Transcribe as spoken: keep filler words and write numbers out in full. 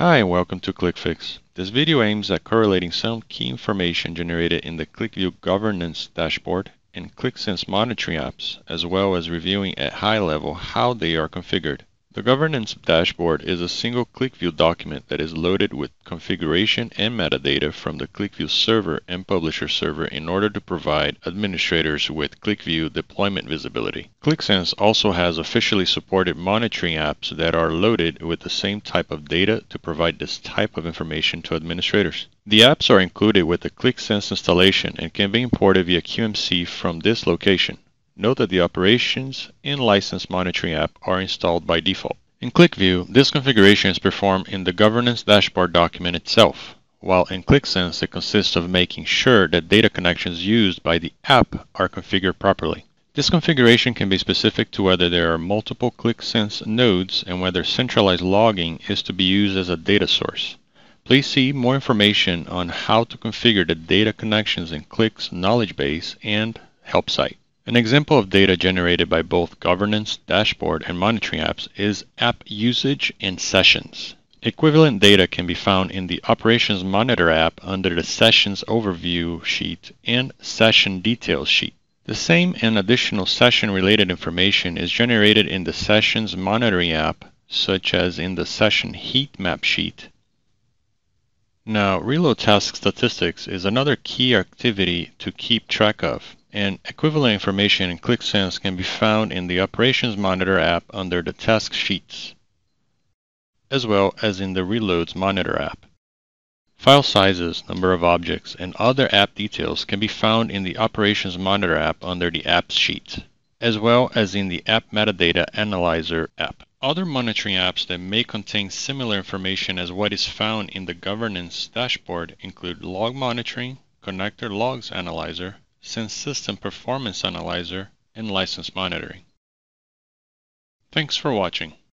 Hi and welcome to QlikFix. This video aims at correlating some key information generated in the QlikView governance dashboard and QlikSense monitoring apps, as well as reviewing at high level how they are configured. The governance dashboard is a single QlikView document that is loaded with configuration and metadata from the QlikView server and publisher server in order to provide administrators with QlikView deployment visibility. QlikSense also has officially supported monitoring apps that are loaded with the same type of data to provide this type of information to administrators. The apps are included with the QlikSense installation and can be imported via Q M C from this location. Note that the Operations and License Monitoring app are installed by default. In QlikView, this configuration is performed in the Governance Dashboard document itself, while in QlikSense it consists of making sure that data connections used by the app are configured properly. This configuration can be specific to whether there are multiple QlikSense nodes and whether centralized logging is to be used as a data source. Please see more information on how to configure the data connections in Qlik's knowledge base and help site. An example of data generated by both Governance, Dashboard, and Monitoring apps is app usage and sessions. Equivalent data can be found in the Operations Monitor app under the Sessions Overview sheet and Session Details sheet. The same and additional session-related information is generated in the Sessions Monitoring app, such as in the Session Heat Map sheet. Now, reload task statistics is another key activity to keep track of, and equivalent information in QlikSense can be found in the Operations Monitor app under the Task Sheets, as well as in the Reloads Monitor app. File sizes, number of objects, and other app details can be found in the Operations Monitor app under the Apps sheet, as well as in the App Metadata Analyzer app. Other monitoring apps that may contain similar information as what is found in the Governance dashboard include Log Monitoring, Connector Logs Analyzer, Sense System Performance Analyzer, and License Monitoring. Thanks for watching.